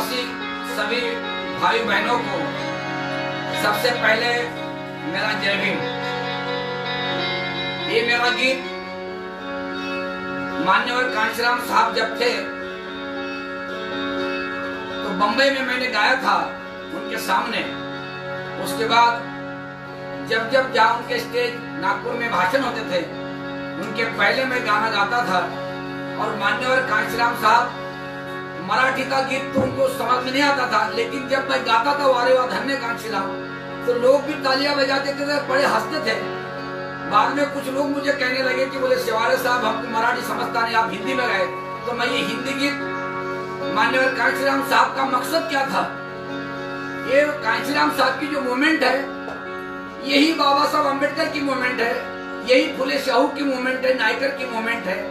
देशवासी सभी भाई बहनों को सबसे पहले मेरा जय भीम। ये मेरा गीत मान्यवर कांशीराम साहब जब थे तो बंबई में मैंने गाया था उनके सामने। उसके बाद जब जहाँ उनके स्टेज नागपुर में भाषण होते थे उनके पहले मैं गाना गाता था। और मान्यवर कांशीराम साहब मराठी का गीत तो उनको समझ में नहीं आता था, लेकिन जब मैं गाता था वारे वाह धन्य कांशीराम, तो लोग भी तालियां बजाते थे, बड़े हंसते थे। बाद में कुछ लोग मुझे कहने लगे कि बोले शिवारे साहब हमको मराठी समझता नहीं, आप हिंदी में गाए। तो मैं ये हिंदी गीत मान्यवर कांशीराम साहब का मकसद क्या था, ये कांशीराम साहब की जो मूवमेंट है यही बाबा साहब अम्बेडकर की मूवमेंट है, यही फुले शाहू की मूवमेंट है, नायकर की मूवमेंट है।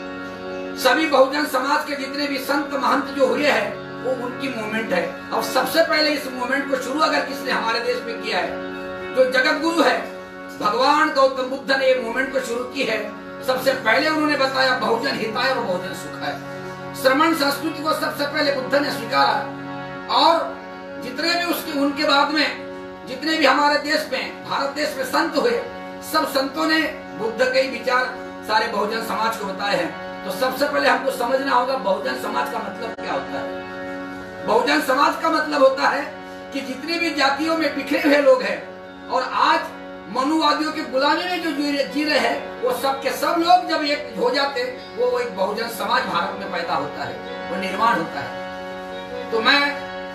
सभी बहुजन समाज के जितने भी संत महंत जो हुए हैं वो उनकी मूवमेंट है। और सबसे पहले इस मूवमेंट को शुरू अगर किसने हमारे देश में किया है, जो जगत गुरु है भगवान गौतम बुद्ध ने ये मूवमेंट को शुरू की है। सबसे पहले उन्होंने बताया बहुजन हिताय और बहुजन सुखाय। श्रमण संस्कृति को सबसे पहले बुद्ध ने स्वीकारा। और जितने भी उसके उनके बाद में जितने भी हमारे देश में भारत देश में संत हुए, सब संतों ने बुद्ध के ही विचार सारे बहुजन समाज को बताए हैं। तो सबसे पहले हमको समझना होगा बहुजन समाज का मतलब क्या होता है। बहुजन समाज का मतलब होता है कि जितनी भी जातियों में बिखरे हुए लोग हैं और आज मनुवादियों की गुलामी में जो जी रहे हैं, वो सब के सब लोग जब एक हो जाते वो एक बहुजन समाज भारत में पैदा होता है, वो निर्माण होता है। तो मैं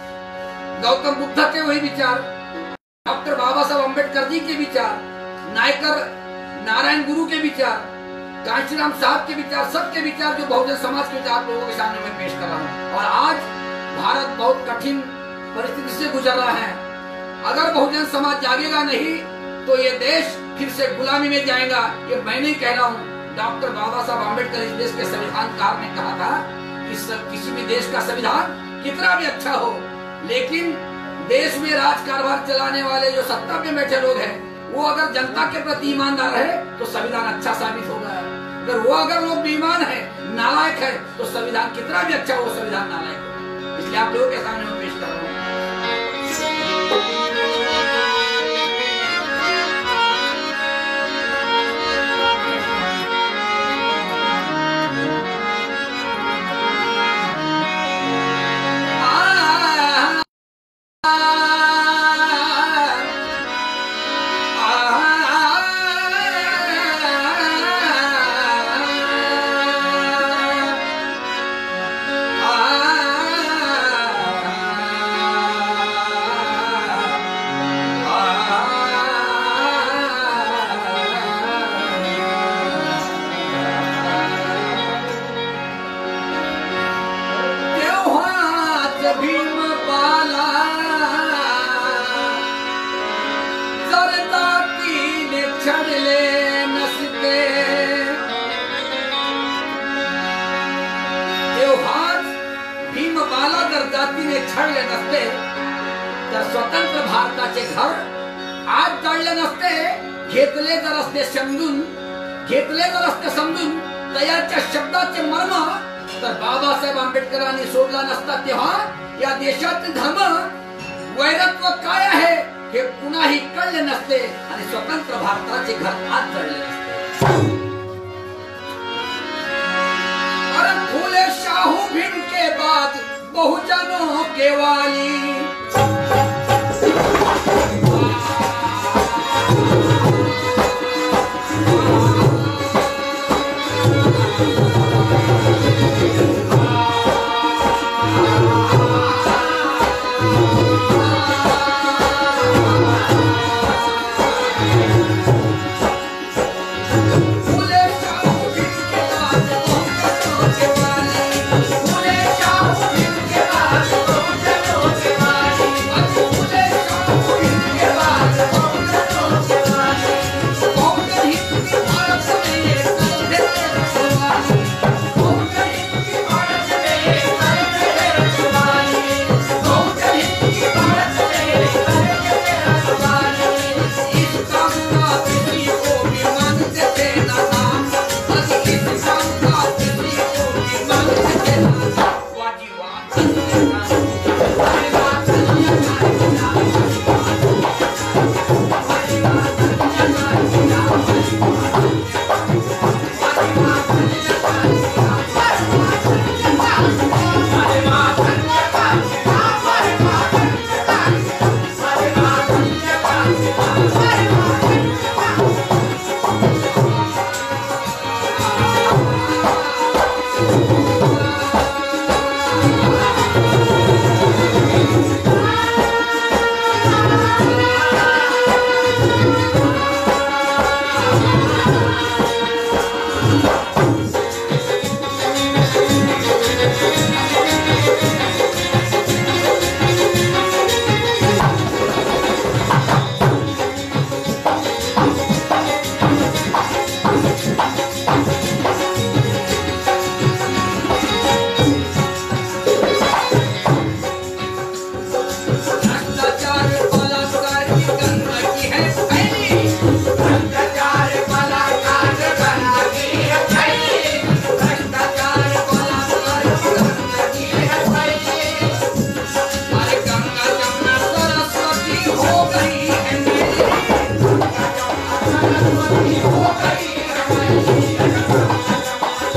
गौतम बुद्ध के वही विचार, डॉक्टर बाबा साहब अम्बेडकर जी के विचार, नायकर नारायण गुरु के विचार, कांशीराम साहब के विचार, सबके विचार जो बहुजन समाज के विचार लोगों के सामने मैं पेश कर रहा हूँ। और आज भारत बहुत कठिन परिस्थिति से गुजर रहा है। अगर बहुजन समाज जागेगा नहीं तो ये देश फिर से गुलामी में जाएगा। ये मैं नहीं कह रहा हूँ, डॉक्टर बाबा साहब अम्बेडकर इस देश के संविधानकार ने कहा था कि किसी भी देश का संविधान कितना भी अच्छा हो, लेकिन देश में राज कारभार चलाने वाले जो सत्ता में बैठे लोग हैं वो अगर जनता के प्रति ईमानदार है तो संविधान अच्छा साबित होगा। अगर लोग बेईमान है, नालायक है, तो संविधान कितना भी अच्छा हो संविधान नालायक होगा। इसलिए आप लोगों के सामने मैं पेश कर रहा हूँ। छळले नसते तर स्वतंत्र भारताचे घर आज जळले नसते। घेतले जर असते समजून तयाच्या शब्दाचे मर्म, तर बाबासाहेब आंबेडकरांनी सोडला नसता तेव्हा या देशाचे धर्म वैरत्व काय आहे हे कुणाही कळले नसते आणि स्वतंत्र भारताचे घर आज जळले नसते। अरे फुले शाहू भीम के बाद बहुजनों के वाली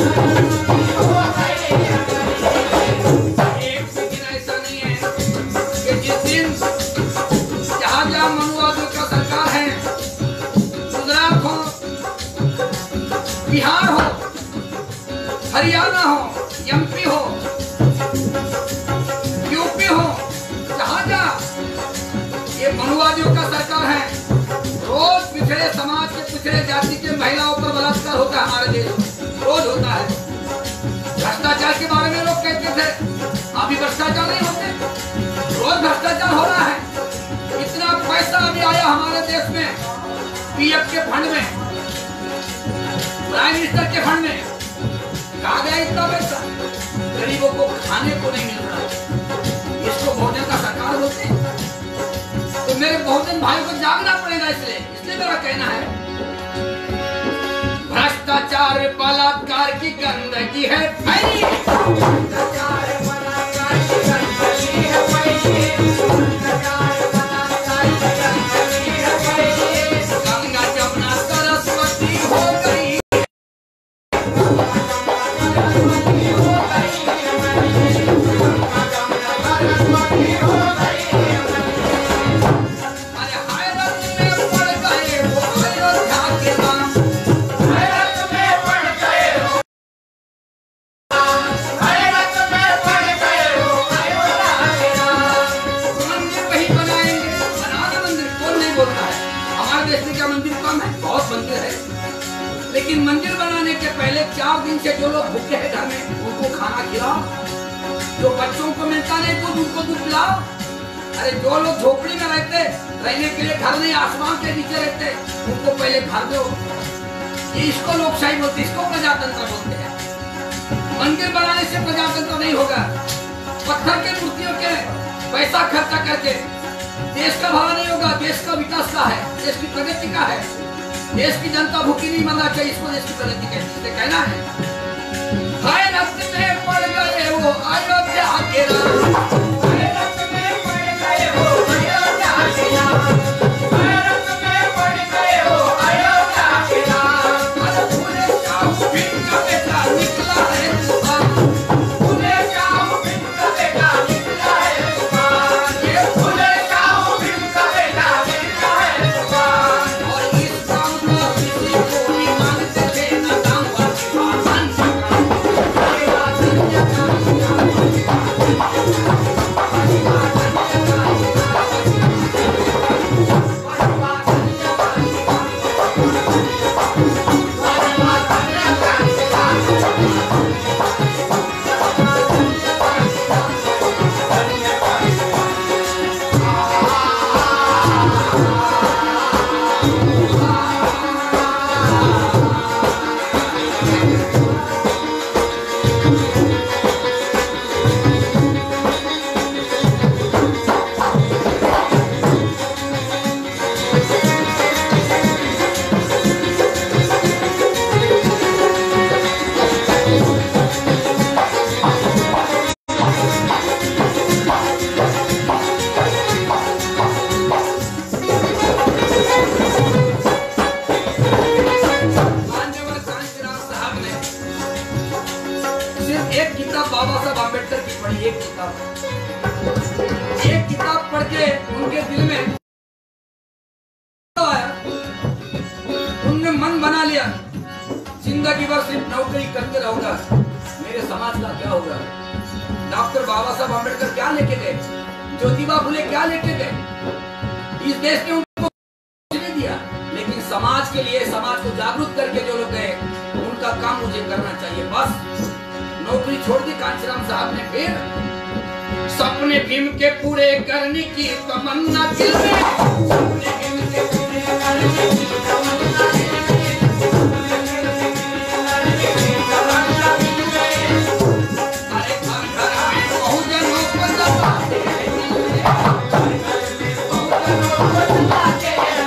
दिन ऐसा नहीं है कि जिस दिन जहाँ मनुवादियों का सरकार है, गुजरात हो, बिहार हो, हरियाणा हो, एमपी हो, यूपी हो, जहाँ ये मनुवादियों का सरकार है, रोज पिछड़े समाज के पिछड़े जाति के महिलाओं पर बलात्कार होता है हमारे देश में, रोज होता है। भ्रष्टाचार के बारे में लोग कहते थे, अभी भ्रष्टाचार नहीं होते, रोज भ्रष्टाचार हो रहा है। इतना पैसा अभी आया हमारे देश में पीएफ के फंड में, प्राइम मिनिस्टर के फंड में, कहाँ गया इतना पैसा? गरीबों को खाने को नहीं मिल रहा, इसको भोजन का सरकार बोलते हैं। तो मेरे बहुजन भाइयों को जागना पड़ेगा, इसलिए मेरा कहना है, भ्रष्टाचार बलात्कार की गंदगी है फैली, भ्रष्टाचार बलात्कार की गंदगी है फैली, भ्रष्टाचार बलात्कार की गंदगी है फैली, गंगा जमुना सरस्वती हो गई, लेकिन मंदिर बनाने के पहले 4 दिन से जो लोग भूखे हैं घर में, उनको खाना खिलाओ। जो बच्चों को मिलता नहीं तो उनको दूध पिलाओ। अरे जो लोग झोपड़ी में रहते, रहने के लिए घर नहीं, आसमान के नीचे रहते, उनको पहले घर दो। ये इसको लोकशाही बोलते, इसको प्रजातंत्र बोलते हैं। मंदिर बनाने से प्रजातंत्र नहीं होगा। पत्थर के मूर्तियों के पैसा खर्चा करके देश का भला नहीं होगा। देश का विकास का है, देश की प्रगति का है। देश की जनता भूखी नहीं मरना चाहिए, इसको देश की प्रगति कहना है। गैरत में पड़ गए वो अयोध्या के राम, गैरत में पड़ गए वो अयोध्या के राम, गैरत में पड़ गए वो अयोध्या के राम। अरे फूले शाहू भीम का बेटा निकला है तूफान, फूले शाहू भीम का बेटा निकला है तूफान, ये फूले शाहू भीम का बेटा निकला है तूफान। और इस काम को किसी को नहीं मानते थे ना काम वाले पासन एक किताब पढ़ के उनके दिल में आया, उनने मन बना लिया जिंदगी भर सिर्फ नौकरी करते रहूंगा, मेरे समाज का क्या होगा। डॉक्टर बाबा साहब अम्बेडकर क्या लेके गए, ज्योतिबा फुले क्या लेके गए, इस देश ने उनको नहीं दिया, लेकिन समाज के लिए, समाज को जागरूक करके जो लोग गए, उनका काम मुझे करना चाहिए। बस नौकरी छोड़ दी कांचीराम साहब ने। फिर सपने भीम के पूरे करने की तमन्ना दिल में, सपने भीम के पूरे करने की तमन्ना दिल में, अरे घर घर में बहुजनों को जगाते हैं, घर घर में बहुजनों को जगाते हैं,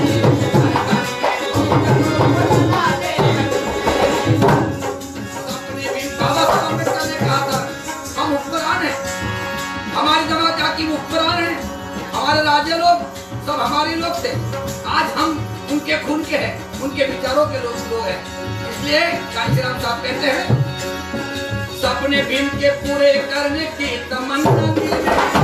सपने भीम बाबा साहब अम्बेडकर ने कहा था, हम उपकरण हैं, हमारी जमात जाति उपकरण है, हमारे राज्य लोग सब हमारे लोग थे। आज हम उनके खून के हैं, उनके विचारों के लोग हैं। इसलिए कांशीराम साहब कहते हैं सपने भीम के पूरे करने की तमन्ना दिल में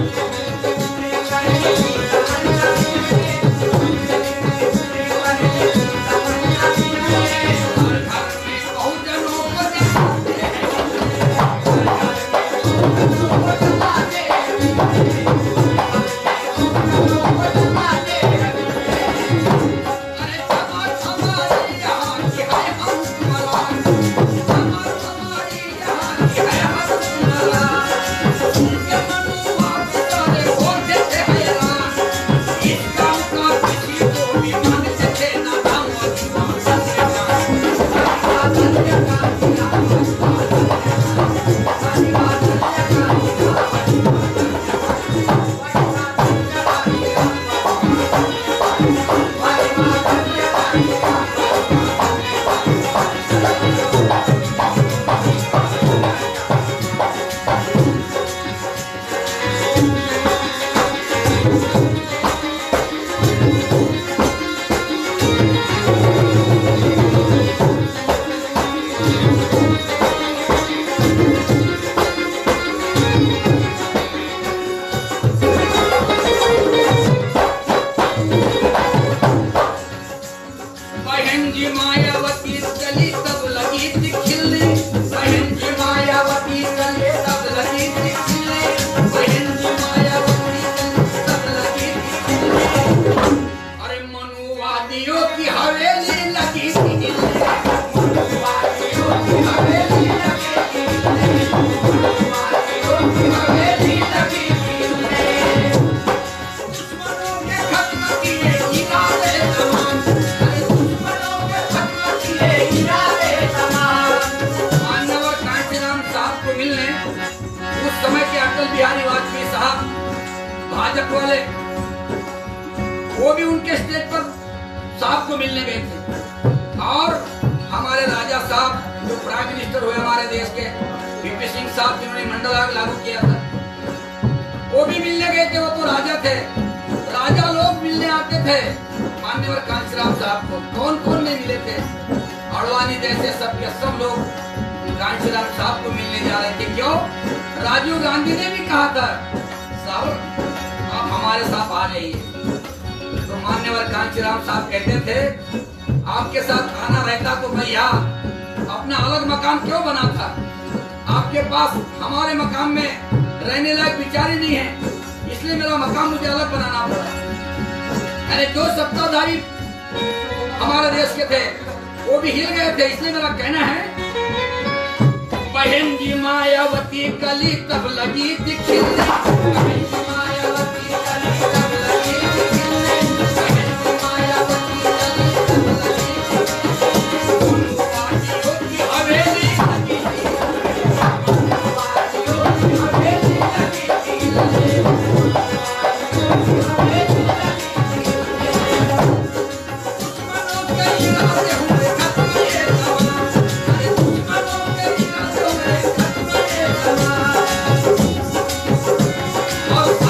वाले वो भी उनके स्टेज पर साहब को मिलने गए थे और हमारे राजा साहब जो प्राइम मिनिस्टर हुए हमारे देश के वीपी सिंह साहब जिन्होंने मंडल आग लागू किया था वो भी मिलने गए थे। वो तो राजा थे, राजा लोग मिलने आते थे मान्यवर कांशीराम साहब को। कौन कौन नहीं मिले थे? अडवाणी जैसे सब के सब लोग कांशीराम साहब को मिलने जा रहे थे। क्यों? राजीव गांधी ने भी कहा था साहब आप हमारे साथ आ जाइए। तो मान्यवर कांशीराम साहब कहते थे आपके साथ आना रहता तो भैया अपना अलग मकान क्यों बना था? आपके पास हमारे मकान में रहने लायक विचार ही नहीं है, इसलिए मेरा मकान मुझे अलग बनाना पड़ा। यानी जो सत्ताधारी हमारे देश के थे वो भी हिल गए थे। इसलिए मेरा कहना है बहन जी मायावती कली तब लगी थी खिलने, बहन जी मायावती कली तब लगी थी खिलने, बहन जी मायावती कली तब लगी थी खिलने। उन वादियों की हवेली लगी थी, उन वादियों की हवेली लगी थी, उन वादियों की हवेली लगी थी। दुश्मनों के इरादे हुए खत्म ये जवान, अरे दुश्मनों के इरादे हुए खत्म ये जवान। और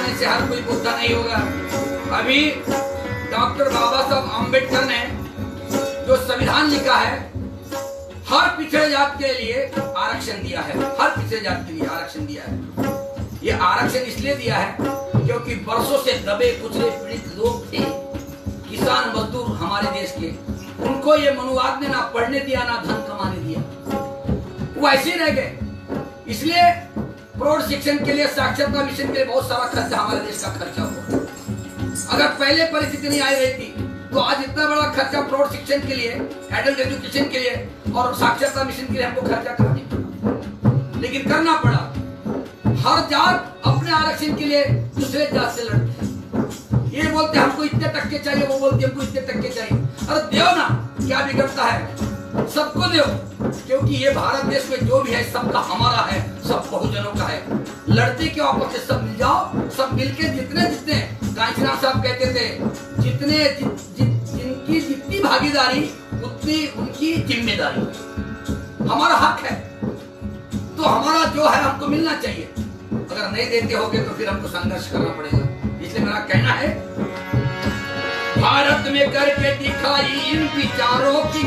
लगाने से हर कोई बुद्ध नहीं होगा। अभी डॉक्टर बाबा साहब आम्बेडकर ने जो संविधान लिखा है, हर पिछड़े जात के लिए आरक्षण दिया है, हर पिछड़े जात के लिए आरक्षण दिया है। ये आरक्षण इसलिए दिया है क्योंकि वर्षों से दबे कुचले पीड़ित लोग थे, किसान मजदूर हमारे देश के, उनको ये मनुवाद ने ना पढ़ने दिया ना धन कमाने दिया, वो ऐसे ही रह गए। इसलिए प्रौढ़ शिक्षण के लिए, साक्षरता मिशन के लिए बहुत सारा खर्चा हमारे देश का खर्चा हुआ। अगर पहले परिस्थिति नहीं आई रही थी तो आज इतना बड़ा खर्चा प्रौढ़ शिक्षण के लिए, एडल्ट एजुकेशन के लिए और साक्षरता मिशन के लिए हमको खर्चा करना नहीं पड़ा, लेकिन करना पड़ा। हर जात अपने आरक्षण के लिए दूसरे जात से लड़ते हैं। ये बोलते हमको इतने टक्के चाहिए, वो बोलते हमको इतने टक्के चाहिए। अरे दो ना, क्या बिगड़ता है? सबको दो, क्योंकि ये भारत देश में जो भी है सबका हमारा है, सब बहुजनों का है। लड़ते क्यों? आपस में सब मिल जाओ, सब मिलके जितने कांचीराम साहब कहते थे, जिनकी जितनी भागीदारी उतनी उनकी जिम्मेदारी। हमारा हक है तो हमारा जो है हमको मिलना चाहिए। अगर नहीं देते होगे तो फिर हमको संघर्ष करना पड़ेगा। इसलिए मेरा कहना है, भारत में करके दिखाई इन विचारों की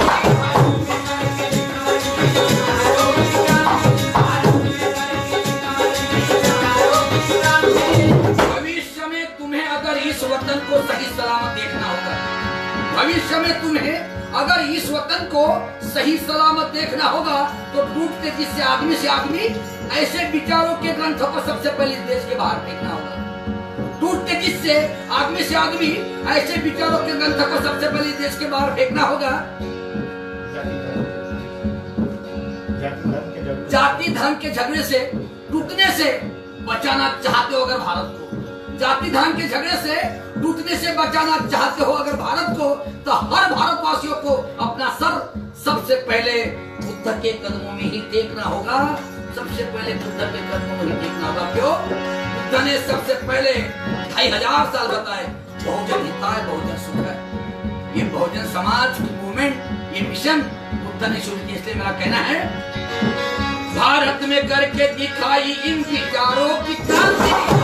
भविष्य में तुम्हें अगर इस वतन को सही सलामत देखना होगा, भविष्य में तुम्हें अगर इस वतन को सही सलामत देखना होगा तो टूटते जिससे आदमी से आदमी ऐसे विचारों के ग्रंथों को सबसे पहले देश के बाहर फेंकना होगा। टूटते जिससे आदमी से आदमी ऐसे विचारों के ग्रंथों को सबसे पहले देश के बाहर फेंकना होगा। जाति धर्म के झगड़े से टूटने से बचाना चाहते हो अगर भारत को, जाति धर्म के झगड़े से टूटने से बचाना चाहते हो अगर भारत को, तो हर भारतवासियों को अपना सर सबसे पहले बुद्ध के कदमों में ही टेकना होगा। सबसे पहले बुद्ध के कदमों में ही टेकना होगा। क्यों? बुद्ध ने सबसे पहले 2500 साल बताए, बहुजन हिताय बहुजन सुखाय। ये बहुजन समाज मूवमेंट, ये मिशन बुद्ध ने शुरू किया। इसलिए मेरा कहना है, भारत में करके दिखाई इन विचारों की क्रांति।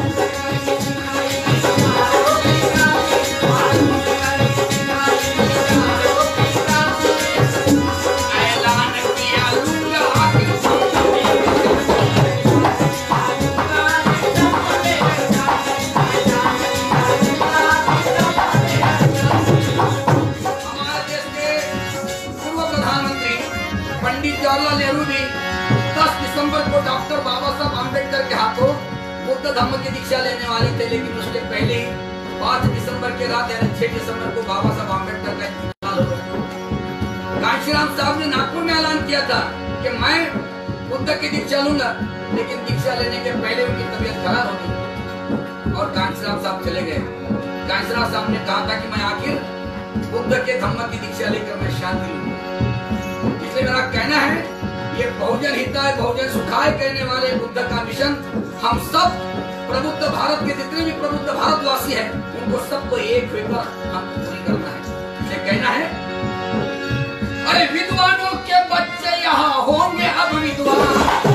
जवाहरलाल नेहरू भी 10 दिसंबर को डॉक्टर बाबा साहब आम्बेडकर के हाथों बुद्ध धम्म की दीक्षा लेने वाले थे, लेकिन उसके पहले 5 दिसंबर के रात यानी 6 दिसंबर को बाबा साहब आम्बेडकर का इंतकाल हो गया। कांशीराम साहब ने नागपुर में ऐलान किया था कि मैं बुद्ध की दीक्षा लूंगा, लेकिन दीक्षा लेने के पहले उनकी तबीयत खराब हो गई और कांशीराम साहब चले गए। कांशीराम साहब ने कहा था कि मैं आखिर बुद्ध के धम्म की दीक्षा लेकर मैं शांति लूंगा। इसलिए मेरा कहना है, ये बहुजन हिताय बहुजन सुखाय कहने वाले बुद्ध का मिशन हम सब प्रबुद्ध भारत के जितने भी प्रबुद्ध भारतवासी हैं उनको सबको एक होकर हम पूरी करना है। इसलिए कहना है, अरे विद्वानों के बच्चे यहाँ होंगे अब विद्वान,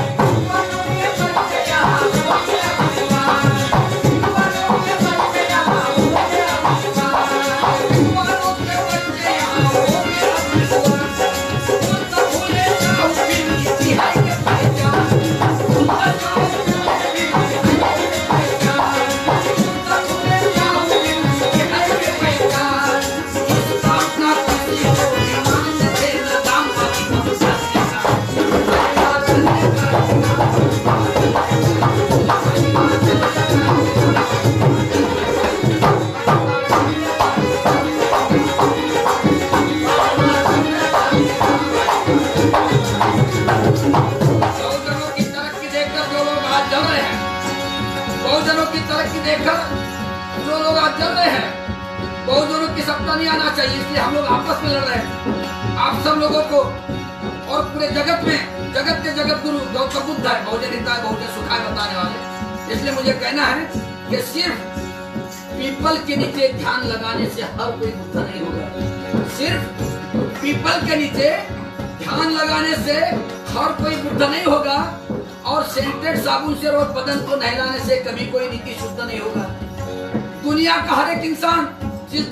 नहीं आना चाहिए। इसलिए हम लोग आपस में लड़ रहे हैं। आप सब लोगों को और पूरे जगत में, जगत के जगत गुरु गौतम बुद्ध है, बहुजन हिताय बहुजन सुखाय बताने वाले। इसलिए मुझे कहना है कि सिर्फ पीपल के नीचे ध्यान लगाने से हर कोई बुद्ध नहीं होगा। सिर्फ पीपल के नीचे ध्यान लगाने से हर कोई बुद्ध नहीं होगा। और सेंटेड साबुन से रोज बदन को नहलाने से कभी कोई नीति शुद्ध नहीं होगा। दुनिया का हर एक इंसान जिस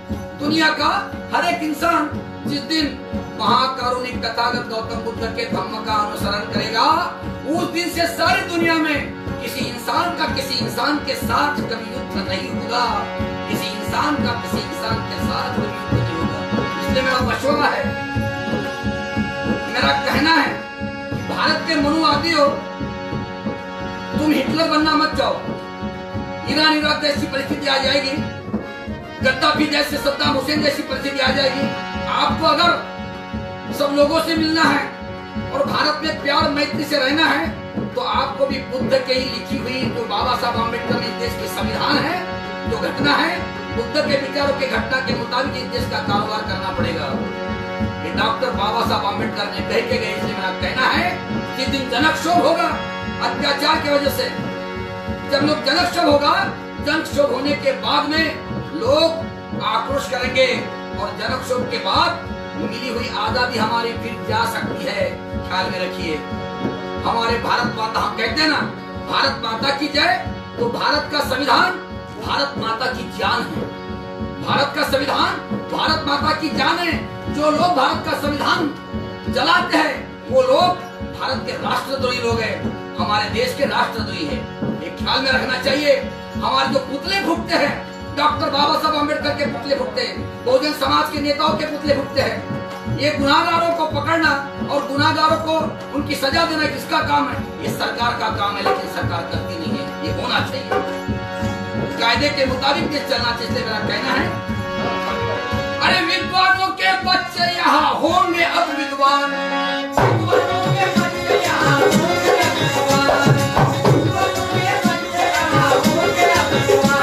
दिन महाकारुणिक तथागत गौतम बुद्ध के धम्म का अनुसरण करेगा, उस दिन से सारी दुनिया में किसी इंसान के साथ कभी युद्ध नहीं होगा। किसी इंसान के साथ कभी युद्ध नहीं होगा। इसलिए मेरा मशवरा है, मेरा कहना है कि भारत के मनुवादी हो, तुम हिटलर बनना मत जाओ। ईरान इराक जैसी परिस्थिति आ जाएगी, गद्दाफी जैसे, सद्दाम हुसैन जैसी परिस्थिति आ जाएगी। आपको अगर सब लोगों से मिलना है और भारत में प्यार मैत्री से रहना है, तो आपको भी बुद्ध के ही लिखी हुई जो बाबा साहब आम्बेडकर ने देश की संविधान है, जो घटना है, बुद्ध के विचारों के घटना के मुताबिक इस देश का कारोबार करना पड़ेगा। ये डॉक्टर बाबा साहब आम्बेडकर ने कह के गए। इसलिए मेरा कहना है, जिस दिन जनक्षोभ होगा अत्याचार की वजह से, जब लोग जनक्षोभ होने के बाद में लोग आक्रोश करेंगे और जनक्षोभ के बाद मिली हुई आजादी हमारी फिर जा सकती है। ख्याल में रखिए, हमारे भारत माता, हम कहते हैं ना भारत माता की जय, तो भारत का संविधान भारत माता की जान है। भारत का संविधान भारत माता की जान है। जो लोग भारत का संविधान जलाते हैं वो लोग भारत के राष्ट्रद्रोही लोग हैं, हमारे देश के राष्ट्रद्रोही है। एक ख्याल में रखना चाहिए। हमारे जो पुतले फूटते हैं, डॉक्टर बाबा साहब आम्बेडकर के पुतले फूटते हैं, बहुजन समाज के नेताओं के पुतले फूटते हैं। ये गुनाहगारों को पकड़ना और गुनाहगारों को उनकी सजा देना किसका काम है? ये सरकार का काम है, लेकिन सरकार करती नहीं है। ये होना चाहिए, कायदे के मुताबिक ये चलना चाहिए। मेरा कहना है, अरे विद्वानों के बच्चे यहाँ होंगे अब विद्वान, विद्वानों के बच्चे यहाँ होंगे अब विद्वान, विद्वानों के बच्चे यहाँ होंगे अब विद्वान।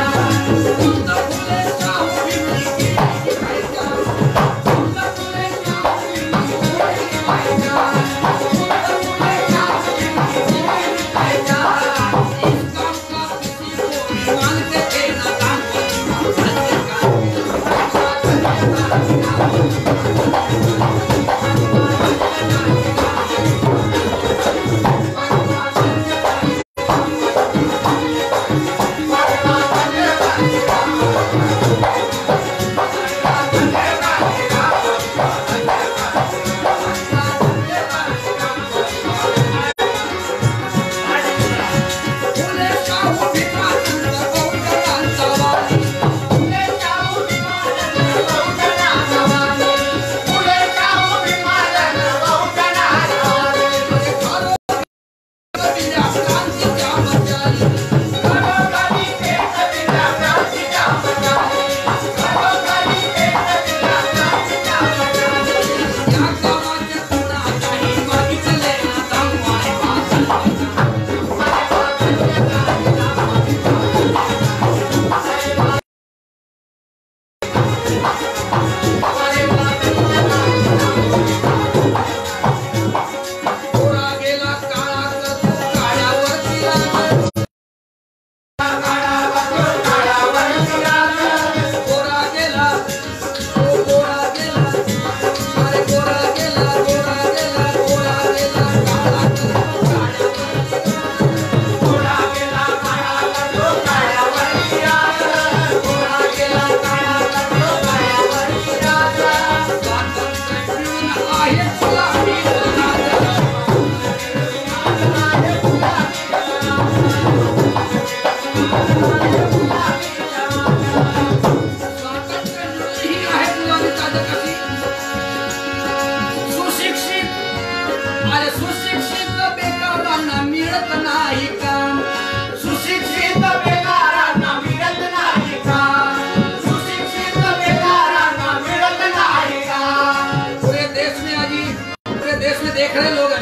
देख रहे लोग,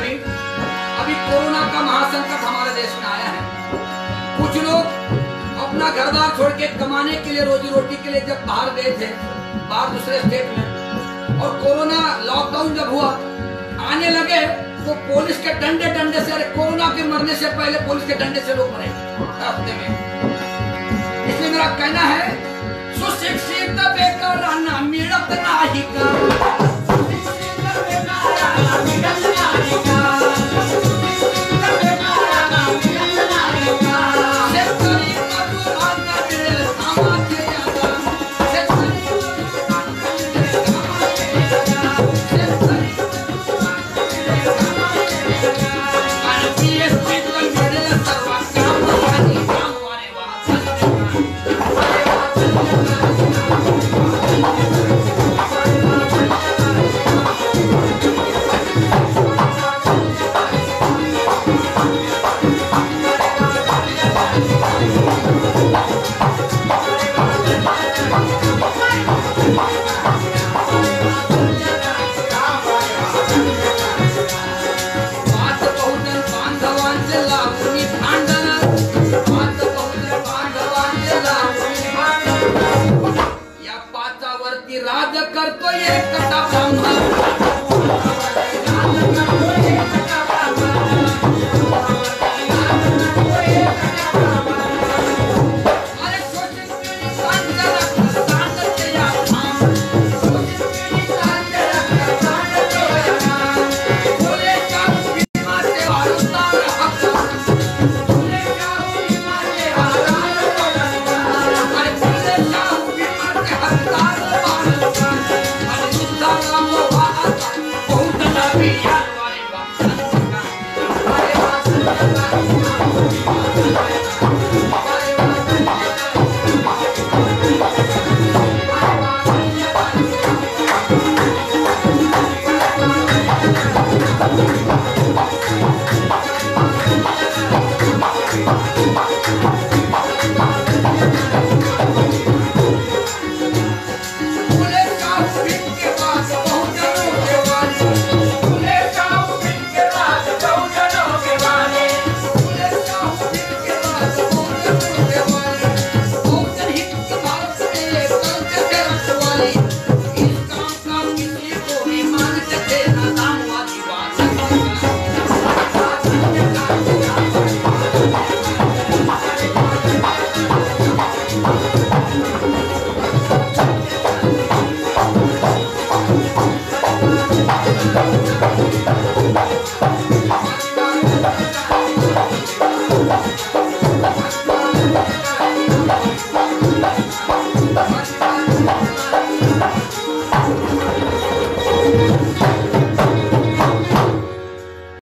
अभी कोरोना का महासंकट हमारे देश में आया है। कुछ लोग अपना घर बार छोड़ के कमाने के लिए, रोजी रोटी के लिए जब बाहर गए थे, बाहर दूसरे स्टेट में, और कोरोना लॉकडाउन जब हुआ, आने लगे तो पुलिस के डंडे से, अरे कोरोना के मरने से पहले पुलिस के डंडे से लोग मरे रास्ते में। इसलिए मेरा कहना है, सुशिक्षित बेकार ना मिलत नाही का, सुशिक्षित बेकार ना मिलत नाही का, सुशिक्षित बेकार ना कर तो ये कटा ब्रह्म